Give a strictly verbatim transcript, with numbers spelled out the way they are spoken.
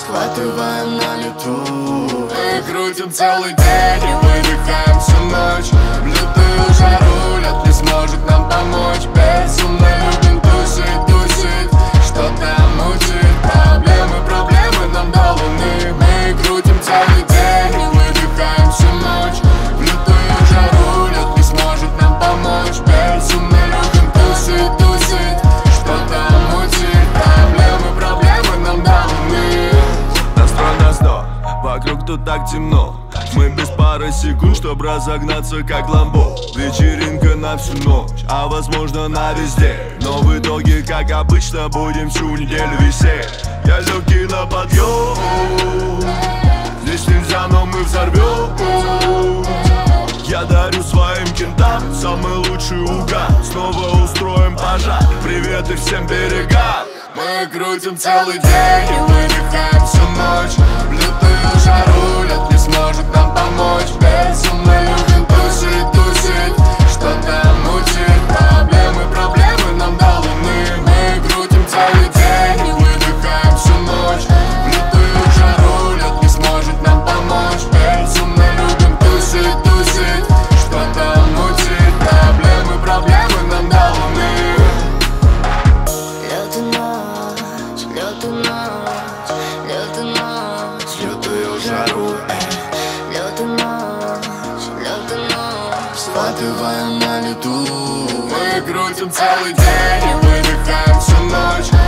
схватываем на лету. Мы крутим целый день и выдыхаем всю ночь. В лютую жару лед не сможет нам помочь. Безумно любим тусить, тусить, что-то мутит. Проблемы, проблемы нам до луны. Мы крутим целый день и выдыхаем всю ночь. В лютую жару лед не сможет нам помочь. Безумно любим тусить, тусить, что-то мутит. Проблемы, проблемы нам до луны. Настрой на сто, вокруг тут так темно. Мы без пары секунд, чтоб разогнаться как ламбо. Вечеринка на всю ночь, а возможно на весь день. Но в итоге, как обычно, будем всю неделю висеть. Я легкий на подъем, здесь нельзя, но мы взорвем. Я дарю своим кентам самый лучший угар. Снова устроим пожар, приветы всем берегам. Мы крутим целый день и выдыхаем всю ночь. В лютую жару лед не сможет нам помочь. Безумно любим тусить, тусить, что-то мутит. Проблемы, проблемы нам до луны. Мы крутим целый день и выдыхаем всю ночь. В лютую жару лед не сможет нам помочь. Безумно любим тусить, тусить, что-то мутит. Проблемы, проблемы нам до луны. Схватываем на лету. Мы крутим целый день и выдыхаем всю ночь.